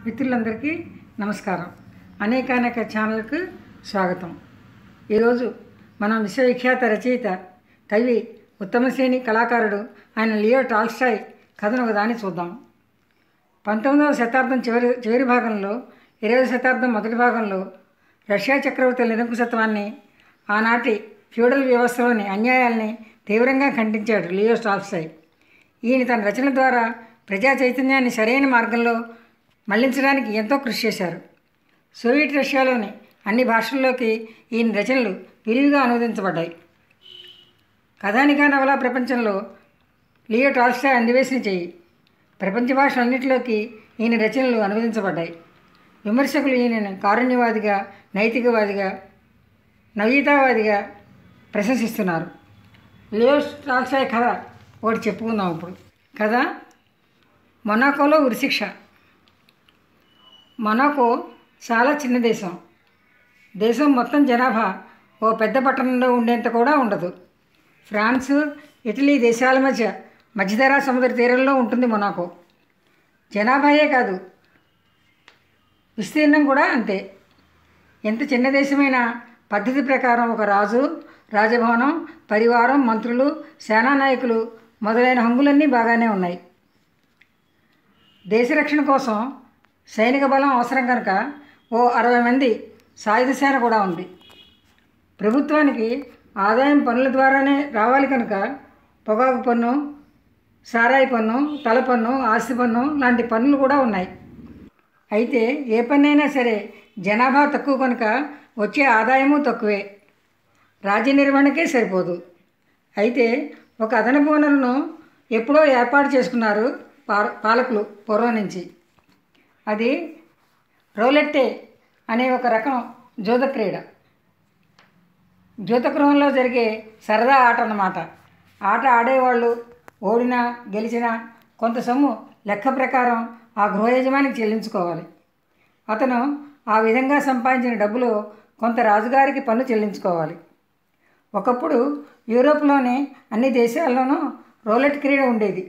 మిత్రులందరికీ నమస్కారం. అనేక ఛానల్కు స్వాగతం. ఈరోజు మనం విశ్వవిఖ్యాత రచయిత, కవి, ఉత్తమ శ్రేణి కళాకారుడు ఆయన లియో టాల్స్టాయ్ కథను ఒకదాన్ని చూద్దాం. 19వ శతాబ్దం చివరి భాగంలో, 20వ శతాబ్దం మొదటి భాగంలో రష్యా చక్రవర్తుల నిరంకుశత్వాన్ని, ఆనాటి ఫ్యూడల్ వ్యవస్థలోని అన్యాయాల్ని తీవ్రంగా ఖండించాడు లియో టాల్స్టాయ్. ఈయన తన రచనల ద్వారా ప్రజా చైతన్యాన్ని సరైన మార్గంలో మళ్లించడానికి ఎంతో కృషి చేశారు. సోవియట్ రష్యాలోని అన్ని భాషల్లోకి ఈయన రచనలు విరివిగా అనువదించబడ్డాయి. కథానికా నవలా ప్రపంచంలో లియో టాల్స్టాయ్ అందివేసిన చెయ్యి. ప్రపంచ భాషలన్నింటిలోకి ఈయన రచనలు అనువదించబడ్డాయి. విమర్శకులు ఈయనను కారుణ్యవాదిగా, నైతికవాదిగా, నవీతావాదిగా ప్రశంసిస్తున్నారు. లియో టాల్స్టాయ్ కథ ఒకటి చెప్పుకుందాం. ఇప్పుడు కథ మొనాకోలో ఉరిశిక్ష. మొనాకో చాలా చిన్న దేశం. దేశం మొత్తం జనాభా ఓ పెద్ద పట్టణంలో ఉండేంత కూడా ఉండదు. ఫ్రాన్సు, ఇటలీ దేశాల మధ్యధరా సముద్ర తీరంలో ఉంటుంది మొనాకో. జనాభాయే కాదు, విస్తీర్ణం కూడా అంతే. ఎంత చిన్న దేశమైనా పద్ధతి ప్రకారం ఒక రాజు, రాజభవనం, పరివారం, మంత్రులు, సేనానాయకులు మొదలైన హంగులన్నీ బాగానే ఉన్నాయి. దేశ రక్షణ కోసం సైనిక బలం అవసరం కనుక ఓ 60 మంది సాయుధ సేన కూడా ఉంది. ప్రభుత్వానికి ఆదాయం పన్నుల ద్వారానే రావాలి కనుక పొగాకు పన్ను, సారాయి పన్ను, తల పన్ను, ఆస్తి పన్ను లాంటి పన్నులు కూడా ఉన్నాయి. అయితే ఏ పన్నైనా సరే జనాభా తక్కువ కనుక వచ్చే ఆదాయము తక్కువే, రాజ్య నిర్వహణకే సరిపోదు. అయితే ఒక అదనపు వనరును ఎప్పుడో ఏర్పాటు చేసుకున్నారు పాలకులు పూర్వం నుంచి. అది రౌలెట్టే అనే ఒక రకం జూద క్రీడ. జూతగృహంలో జరిగే సరదా ఆట అన్నమాట. ఆట ఆడేవాళ్ళు ఓడినా గెలిచినా కొంత సొమ్ము లెక్క ప్రకారం ఆ గృహ యజమానికి చెల్లించుకోవాలి. అతను ఆ విధంగా సంపాదించిన డబ్బులో కొంత రాజుగారికి పన్ను చెల్లించుకోవాలి. ఒకప్పుడు యూరోప్లోని అన్ని దేశాల్లోనూ రౌలెట్ క్రీడ ఉండేది.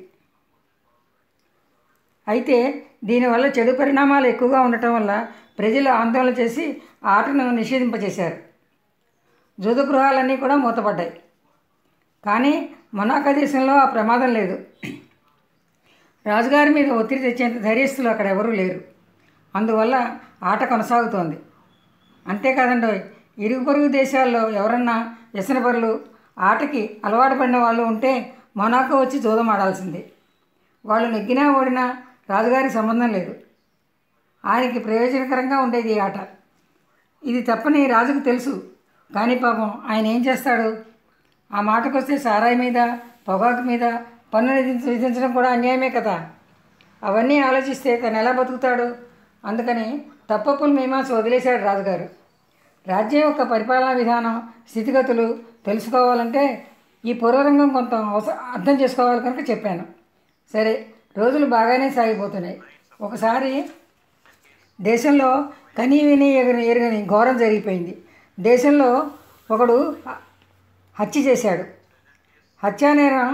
అయితే దీనివల్ల చెడు పరిణామాలు ఎక్కువగా ఉండటం వల్ల ప్రజలు ఆందోళన చేసి ఆటను నిషేధింపచేశారు. జూద గృహాలన్నీ కూడా మూతపడ్డాయి. కానీ మొనాకో దేశంలో ఆ ప్రమాదం లేదు. రాజుగారి మీద ఒత్తిడి తెచ్చేంత ధైర్యస్తులు అక్కడ ఎవరూ లేరు. అందువల్ల ఆట కొనసాగుతోంది. అంతేకాదండి, ఇరుగు పొరుగు దేశాల్లో ఎవరన్నా వ్యసనపరులు, ఆటకి అలవాటు పడిన వాళ్ళు ఉంటే మొనాకో వచ్చి జూదం ఆడాల్సిందే. వాళ్ళు నెగ్గినా ఓడినా రాజుగారికి సంబంధం లేదు. ఆయనకి ప్రయోజనకరంగా ఉండేది ఈ ఆట. ఇది తప్పని రాజుకు తెలుసు. కానీ పాపం ఆయన ఏం చేస్తాడు? ఆ మాటకొస్తే సారాయి మీద, పొగాకు మీద పన్ను విధించడం కూడా అన్యాయమే కదా. అవన్నీ ఆలోచిస్తే తను ఎలా బతుకుతాడు? అందుకని తప్పప్పులు మీమాంస వదిలేశాడు రాజుగారు. రాజ్యం యొక్క పరిపాలనా విధానం, స్థితిగతులు తెలుసుకోవాలంటే ఈ పూర్వరంగం కొంత అర్థం చేసుకోవాలి కనుక చెప్పాను. సరే, రోజులు బాగానే సాగిపోతున్నాయి. ఒకసారి దేశంలో కనీ విని ఎరగని ఘోరం జరిగిపోయింది. దేశంలో ఒకడు హత్య చేశాడు. హత్యానేరం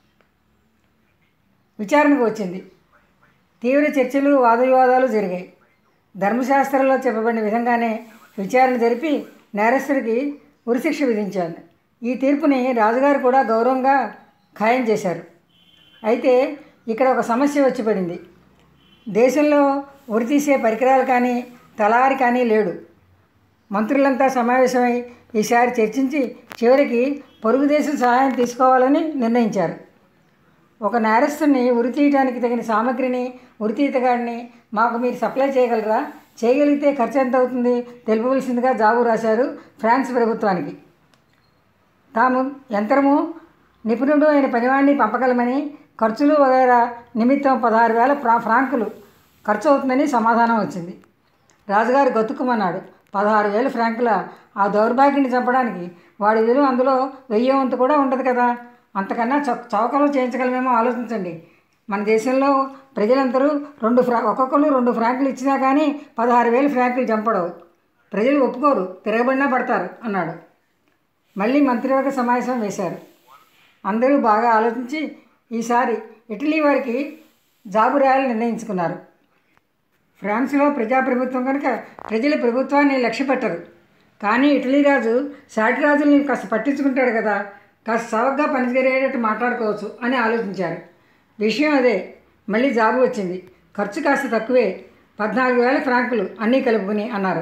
విచారణకు వచ్చింది. తీవ్ర చర్చలు, వాదవివాదాలు జరిగాయి. ధర్మశాస్త్రంలో చెప్పబడిన విధంగానే విచారణ జరిపి నేరస్తుడికి ఉరిశిక్ష విధించారు. ఈ తీర్పుని రాజుగారు కూడా గౌరవంగా ఖాయం చేశారు. అయితే ఇక్కడ ఒక సమస్య వచ్చి పడింది. దేశంలో ఉరి తీసే పరికరాలు కానీ తలారి కానీ లేడు. మంత్రులంతా సమావేశమై ఈసారి చర్చించి చివరికి పొరుగు దేశం సహాయం తీసుకోవాలని నిర్ణయించారు. ఒక నేరస్తుని ఉరి తీయడానికి తగిన సామగ్రిని, ఉరితీతగాడిని మాకు మీరు సప్లై చేయగలరా? చేయగలిగితే ఖర్చు ఎంత అవుతుంది తెలుపవలసిందిగా జాబు రాశారు ఫ్రాన్స్ ప్రభుత్వానికి. తాము యంత్రము, నిపుణుడు అయిన పనివాడిని పంపగలమని, ఖర్చులు వగైరా నిమిత్తం 16,000 ఫ్రాంకులు ఖర్చు అవుతుందని సమాధానం వచ్చింది. రాజుగారు గతుక్కుమన్నాడు. 16,000 ఫ్రాంకుల? ఆ దౌర్భాగ్యాన్ని చంపడానికి వాడి విలువ అందులో 1000 వంతు కూడా ఉండదు కదా. అంతకన్నా చౌకలో చేయించగలమేమో ఆలోచించండి. మన దేశంలో ప్రజలందరూ ఒక్కొక్కరు 2 ఫ్రాంకులు ఇచ్చినా కానీ 16,000 ఫ్రాంకులు చంపడవు. ప్రజలు ఒప్పుకోరు, తిరగబడినా పడతారు అన్నాడు. మళ్ళీ మంత్రివర్గ సమావేశం వేశారు. అందరూ బాగా ఆలోచించి ఈసారి ఇటలీ వారికి జాబు రాయాలని నిర్ణయించుకున్నారు. ఫ్రాన్స్లో ప్రజాప్రభుత్వం కనుక ప్రజలు ప్రభుత్వాన్ని లక్ష్యపెట్టరు. కానీ ఇటలీ రాజు సాటి రాజుల్ని కాస్త పట్టించుకుంటాడు కదా, కాస్త సవగ్గా పనిచేరేటట్టు మాట్లాడుకోవచ్చు అని ఆలోచించారు. విషయం అదే. మళ్ళీ జాబు వచ్చింది. ఖర్చు కాస్త తక్కువే, 14,000 ఫ్రాంకులు అన్నీ కలుపుకుని అన్నారు.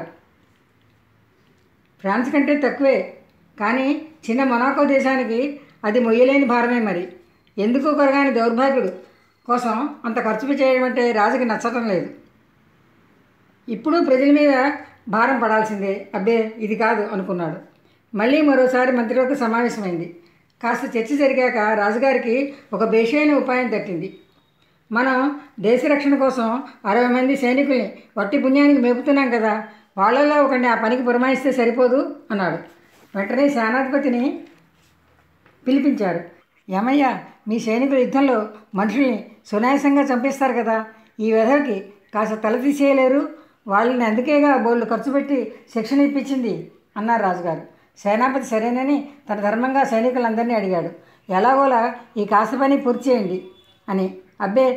ఫ్రాన్స్ కంటే తక్కువే, కానీ చిన్న మొనాకో దేశానికి అది మొయ్యలేని భారమే. మరి ఎందుకు కొరగాని దౌర్భాగ్యుడు కోసం అంత ఖర్చు చేయడం అంటే రాజుకి నచ్చటం లేదు. ఇప్పుడు ప్రజల మీద భారం పడాల్సిందే. అబ్బే ఇది కాదు అనుకున్నాడు. మళ్ళీ మరోసారి మంత్రివర్గ సమావేశమైంది. కాస్త చర్చ జరిగాక రాజుగారికి ఒక బేషైన ఉపాయం తట్టింది. మనం దేశ రక్షణ కోసం 60 మంది సైనికుల్ని వట్టి పుణ్యానికి మేపుతున్నాం కదా, వాళ్ళల్లో ఒకరిని ఆ పనికి పురమాయిస్తే సరిపోదు అన్నాడు. వెంటనే సేనాధిపతిని పిలిపించారు. ఏమయ్యా, మీ సైనికుల యుద్ధంలో మనుషుల్ని సునాయాసంగా చంపేస్తారు కదా, ఈ వెధవకి కాస్త తల తీసేయలేరు? వాళ్ళని అందుకేగా బోళ్ళు ఖర్చు పెట్టి శిక్షణ ఇప్పించింది అన్నారు రాజుగారు. సేనాపతి సరేనని తన ధర్మంగా సైనికులందరినీ అడిగాడు. ఎలాగోలా ఈ కాస్త పని పూర్తి చేయండి అని. అబ్బే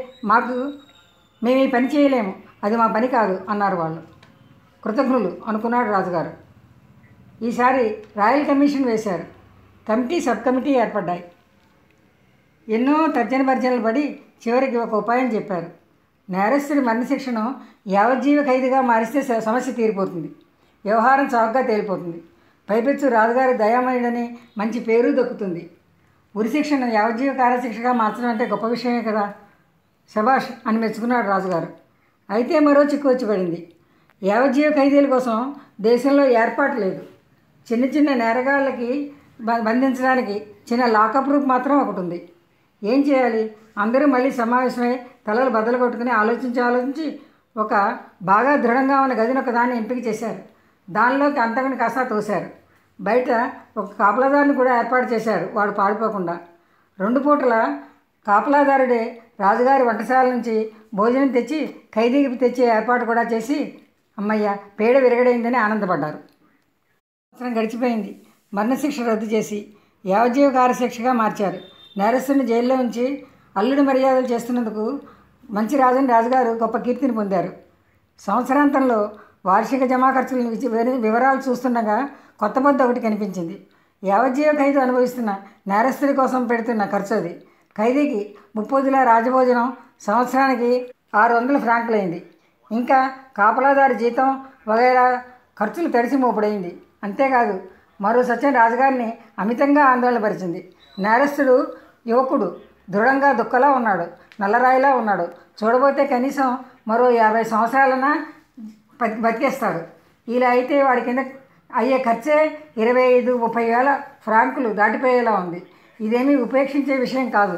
మేము ఈ పని చేయలేము, అది మా పని కాదు అన్నారు వాళ్ళు. కృతజ్ఞులు అనుకున్నాడు రాజుగారు. ఈసారి రాయల్ కమిషన్ వేశారు. కమిటీ సబ్ కమిటీ ఏర్పడ్డాయి. ఎన్నో తర్జన భర్జనలు పడి చివరికి ఒక ఉపాయం చెప్పారు. నేరస్తుడి మరణశిక్షను యావజ్జీవ ఖైదుగా మారిస్తే సమస్య తీరిపోతుంది, వ్యవహారం చౌకగా తేలిపోతుంది. పైపెచ్చు రాజుగారి దయామయుడని మంచి పేరు దక్కుతుంది. ఉరిశిక్షను యావజ్జీవ కారశిక్షగా మార్చడం అంటే గొప్ప విషయమే కదా. శభాష్ అని మెచ్చుకున్నాడు రాజుగారు. అయితే మరో చిక్కు వచ్చి పడింది. యావజ్జీవ ఖైదీల కోసం దేశంలో ఏర్పాటు లేదు. చిన్న చిన్న నేరగాళ్ళకి బంధించడానికి చిన్న లాకప్ రూమ్ మాత్రం ఒకటి ఉంది. ఏం చేయాలి? అందరూ మళ్ళీ సమావేశమై తలలు బద్దలు కొట్టుకుని ఆలోచించి ఒక బాగా దృఢంగా ఉన్న గదిని ఒకదాన్ని ఎంపిక చేశారు. దానిలోకి అంతకుని కాస్త తోశారు. బయట ఒక కాపలాదారుని కూడా ఏర్పాటు చేశారు, వాడు పారిపోకుండా. 2 పూటల కాపలాదారుడే రాజుగారి వంటశాల నుంచి భోజనం తెచ్చి ఖైదీకి తెచ్చే ఏర్పాటు కూడా చేసి అమ్మయ్య పేడ విరగడైందని ఆనందపడ్డారు. సంవత్సరం గడిచిపోయింది. మరణశిక్ష రద్దు చేసి యావజ్జీవ కారశిక్షగా మార్చారు. నేరస్తుని జైల్లో ఉంచి అల్లుడి మర్యాదలు చేస్తున్నందుకు మంచి రాజుని రాజుగారు గొప్ప కీర్తిని పొందారు. సంవత్సరాంతంలో వార్షిక జమా ఖర్చుల వివరాలు చూస్తుండగా కొత్త పద్దు ఒకటి కనిపించింది. యావజ్జీవ ఖైదు అనుభవిస్తున్న నేరస్తుడి కోసం పెడుతున్న ఖర్చు అది. ఖైదీకి 30 రాజభోజనం, సంవత్సరానికి 600 ఫ్రాంకులైంది. ఇంకా కాపలాదారు జీతం వగైరా ఖర్చులు తడిసి మోపుడైంది. అంతేకాదు మరో సత్యం రాజుగారిని అమితంగా ఆందోళనపరిచింది. నేరస్తుడు యువకుడు, దృఢంగా దుక్కలా ఉన్నాడు, నల్లరాయిలా ఉన్నాడు. చూడబోతే కనీసం మరో 50 సంవత్సరాలన్నా బతికేస్తాడు. ఇలా అయితే వాడి కింద అయ్యే ఖర్చే 25-30 వేల ఫ్రాంకులు దాటిపోయేలా ఉంది. ఇదేమీ ఉపేక్షించే విషయం కాదు.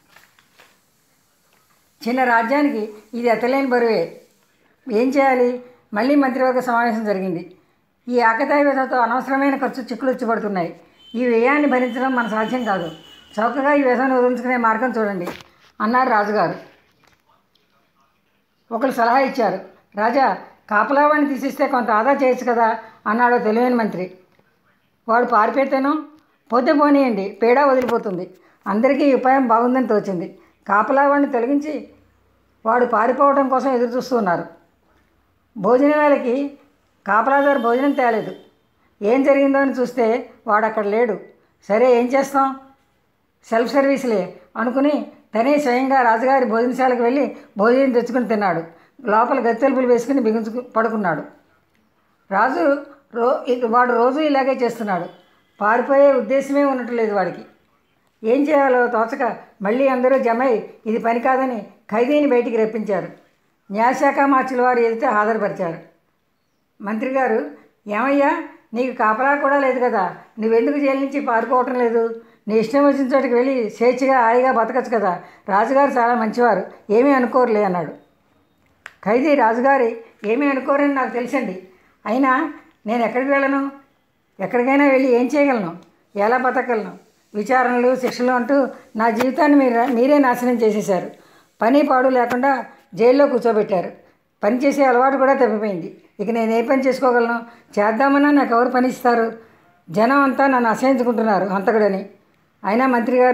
చిన్న రాజ్యానికి ఇది ఎత్తలేని బరువే. ఏం చేయాలి? మళ్ళీ మంత్రివర్గ సమావేశం జరిగింది. ఈ ఆకతాయి వ్యధతో అనవసరమైన ఖర్చు చిక్కులు వచ్చి ఈ వ్యయాన్ని భరించడం మన సాధ్యం కాదు. చౌకగా ఈ వ్యధను వదిలించుకునే మార్గం చూడండి అన్నారు రాజుగారు. ఒకరు సలహా ఇచ్చారు. రాజా, కాపలావాడిని తీసిస్తే కొంత ఆదా చేయొచ్చు కదా అన్నాడు తెలివైన మంత్రి. వాడు పారిపోతేనో పోతే పోనీయండి, పేడా వదిలిపోతుంది. అందరికీ ఈ ఉపాయం బాగుందని తోచింది. కాపలావాడిని తొలగించి వాడు పారిపోవడం కోసం ఎదురు చూస్తూ ఉన్నారు. భోజన వేళకి కాపలాదారు భోజనం తేలేదు. ఏం జరిగిందో అని చూస్తే వాడు అక్కడ లేడు. సరే ఏం చేస్తాం, సెల్ఫ్ సర్వీస్లే అనుకుని తనే స్వయంగా రాజుగారి భోజనశాలకు వెళ్ళి భోజనం తెచ్చుకుని తిన్నాడు. లోపల గత్తెలుపులు వేసుకుని పడుకున్నాడు. వాడు రోజు ఇలాగే చేస్తున్నాడు. పారిపోయే ఉద్దేశమే ఉండట్లేదు వాడికి. ఏం చేయాలో తోచక మళ్ళీ అందరూ జమై ఇది పని కాదని ఖైదీని బయటికి రప్పించారు. న్యాయశాఖ మార్చుల వారు ఎదుట హాజరుపరిచారు. మంత్రి గారు, ఏమయ్యా, నీకు కాపలా కూడా లేదు కదా, నువ్వెందుకు జైలు నుంచి పారిపోవటం లేదు? నీ ఇష్టం వచ్చిన చోటికి వెళ్ళి స్వేచ్ఛగా హాయిగా బతకచ్చు కదా, రాజుగారు చాలా మంచివారు, ఏమీ అనుకోరులే అన్నాడు. ఖైదీ, రాజుగారి ఏమీ అనుకోరని నాకు తెలుసండి. అయినా నేను ఎక్కడికి వెళ్ళను? ఎక్కడికైనా వెళ్ళి ఏం చేయగలను? ఎలా బతకగలను? విచారణలు, శిక్షలు అంటూ నా జీవితాన్ని మీరే నాశనం చేసేశారు. పని పాడు లేకుండా జైల్లో కూర్చోబెట్టారు. పని చేసే అలవాటు కూడా తప్పిపోయింది. ఇక నేను ఏ పని చేసుకోగలను? చేద్దామన్నా నాకు ఎవరు పని ఇస్తారు? జనం అంతా నన్ను అసహించుకుంటున్నారు హంతకుడని. అయినా మంత్రి గారు,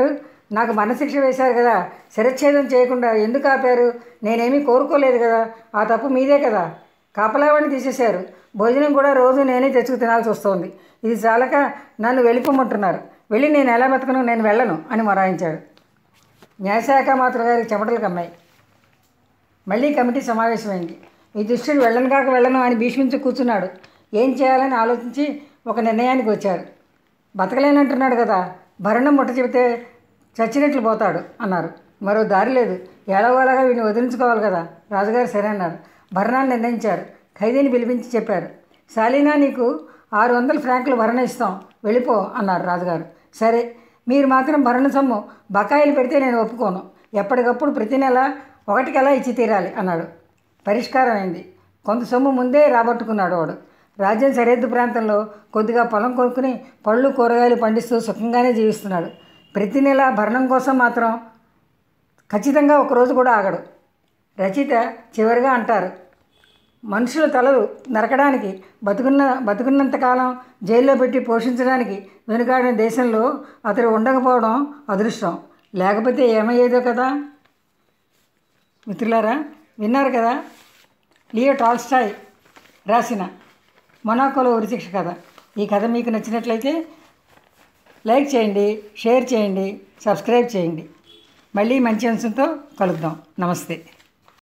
నాకు మరణశిక్ష వేశారు కదా, శిరచ్ఛేదం చేయకుండా ఎందుకు ఆపారు? నేనేమీ కోరుకోలేదు కదా, ఆ తప్పు మీదే కదా. కాపలావాడిని తీసేశారు, భోజనం కూడా రోజు నేనే తెచ్చుకు తినాల్సి వస్తోంది. ఇది చాలక నన్ను వెళ్ళిపోమంటున్నారు. వెళ్ళి నేను ఎలా బతకను? నేను వెళ్ళను అని మొరాయించాడు. న్యాయశాఖ మాత్ర గారికి చెమటలు కమ్మాయి. మళ్ళీ కమిటీ సమావేశమైంది. ఈ దుష్టుడు వెళ్ళను కాక వెళ్ళను అని భీష్మించి కూర్చున్నాడు. ఏం చేయాలని ఆలోచించి ఒక నిర్ణయానికి వచ్చారు. బతకలేనంటున్నాడు కదా, భరణం ముట్ట చెబితే చచ్చినట్లు పోతాడు అన్నారు. మరో దారి లేదు, ఎలాగోలాగా వీడిని వదిలించుకోవాలి కదా. రాజుగారు సరే అన్నారు. భరణాన్ని నిర్ణయించారు. ఖైదీని పిలిపించి చెప్పారు. శాలీనా, నీకు 600 ఫ్రాంకులు భరణ ఇస్తాం, వెళ్ళిపో అన్నారు రాజుగారు. సరే, మీరు మాత్రం భరణ సొమ్ము బకాయిలు పెడితే నేను ఒప్పుకోను. ఎప్పటికప్పుడు ప్రతి నెల 1 ఇచ్చి తీరాలి అన్నాడు. పరిష్కారం అయింది. కొంత సొమ్ము ముందే రాబట్టుకున్నాడు వాడు. రాజ్యం సరిహద్దు ప్రాంతంలో కొద్దిగా పొలం కొనుక్కుని పళ్ళు కూరగాయలు పండిస్తూ సుఖంగానే జీవిస్తున్నాడు. ప్రతి నెల భరణం కోసం మాత్రం ఖచ్చితంగా ఒకరోజు కూడా ఆగడు. రచయిత చివరిగా అంటారు, మనుషుల తలలు నరకడానికి బతుకున్నంతకాలం జైల్లో పెట్టి పోషించడానికి వెనుకాడిన దేశంలో అతడు ఉండకపోవడం అదృష్టం, లేకపోతే ఏమయ్యేదో కదా. మిత్రులారా, విన్నారు కదా లియో టాల్స్టాయ్ రాసిన మొనాకోలో ఉరిశిక్ష కథ. ఈ కథ మీకు నచ్చినట్లయితే లైక్ చేయండి, షేర్ చేయండి, సబ్స్క్రైబ్ చేయండి. మళ్ళీ మంచి అంశంతో కలుద్దాం. నమస్తే.